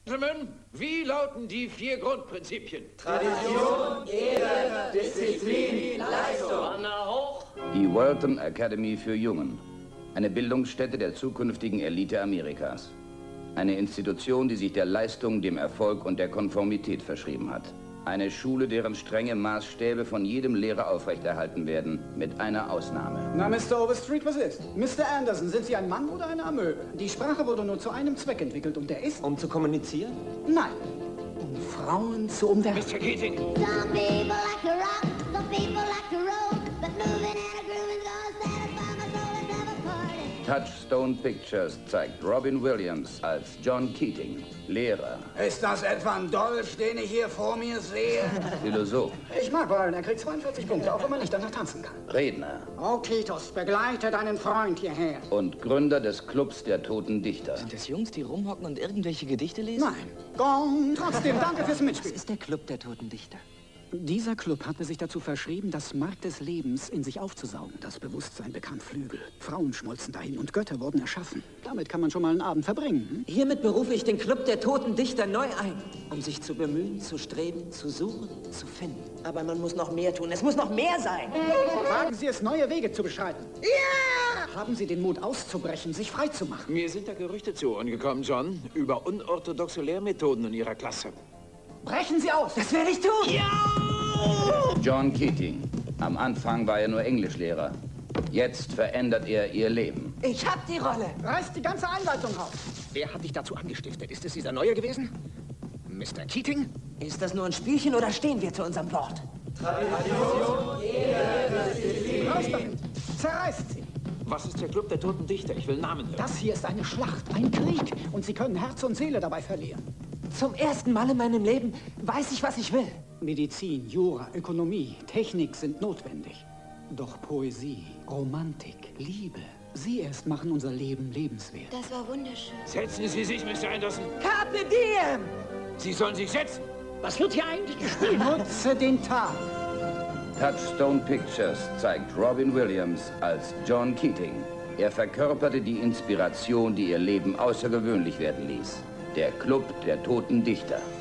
Gentlemen, wie lauten die 4 Grundprinzipien? Tradition, Ehre, Disziplin, Leistung. Banner hoch. Die Walton Academy für Jungen. Eine Bildungsstätte der zukünftigen Elite Amerikas. Eine Institution, die sich der Leistung, dem Erfolg und der Konformität verschrieben hat. Eine Schule, deren strenge Maßstäbe von jedem Lehrer aufrechterhalten werden, mit einer Ausnahme. Na, Mr. Overstreet, was ist? Mr. Anderson, sind Sie ein Mann oder eine Amöbe? Die Sprache wurde nur zu einem Zweck entwickelt und der ist... Um zu kommunizieren? Nein, um Frauen zu unterhalten. Mr. Keating! Some people like to rock, some people like to roll, but moving and a grooving gonna satisfy my soul and have a party. Touchstone Pictures zeigt Robin Williams als John Keating, Lehrer, Ist das etwa ein Dolch, den ich hier vor mir sehe? Philosoph, Ich mag Brian, er kriegt 42 Punkte, auch wenn man nicht danach tanzen kann. Redner Oh, Titus, begleite deinen Freund hierher. und Gründer des Clubs der Toten Dichter. Sind das Jungs, die rumhocken und irgendwelche Gedichte lesen? Nein, Gong. Trotzdem, danke fürs Das Mitspielen. ist der Club der Toten Dichter. Dieser Club hatte sich dazu verschrieben, das Mark des Lebens in sich aufzusaugen. Das Bewusstsein bekam Flügel. Frauen schmolzen dahin und Götter wurden erschaffen. Damit kann man schon mal einen Abend verbringen. Hiermit berufe ich den Club der Toten Dichter neu ein, um sich zu bemühen, zu streben, zu suchen, zu finden. Aber man muss noch mehr tun. Es muss noch mehr sein. Wagen Sie es, neue Wege zu beschreiten. Ja! Haben Sie den Mut auszubrechen, sich frei zu machen. Mir sind da Gerüchte zu Ohren gekommen, John, über unorthodoxe Lehrmethoden in Ihrer Klasse. Brechen Sie aus! Das werde ich tun! Ja! John Keating. Am Anfang war er nur Englischlehrer. Jetzt verändert er ihr Leben. Ich hab die Rolle. Reißt die ganze Einleitung raus. Wer hat dich dazu angestiftet? Ist es dieser Neue gewesen? Mr. Keating? Ist das nur ein Spielchen oder stehen wir zu unserem Wort? Raus damit! Zerreißt sie! Was ist der Club der Toten Dichter? Ich will Namen hören. Das hier ist eine Schlacht, ein Krieg. Und Sie können Herz und Seele dabei verlieren. Zum ersten Mal in meinem Leben weiß ich, was ich will. Medizin, Jura, Ökonomie, Technik sind notwendig. Doch Poesie, Romantik, Liebe, sie erst machen unser Leben lebenswert. Das war wunderschön. Setzen Sie sich, Mr. Anderson. Carpe diem! Sie sollen sich setzen. Was wird hier eigentlich gespielt? Nutze den Tag. Touchstone Pictures zeigt Robin Williams als John Keating. Er verkörperte die Inspiration, die ihr Leben außergewöhnlich werden ließ. Der Club der Toten Dichter.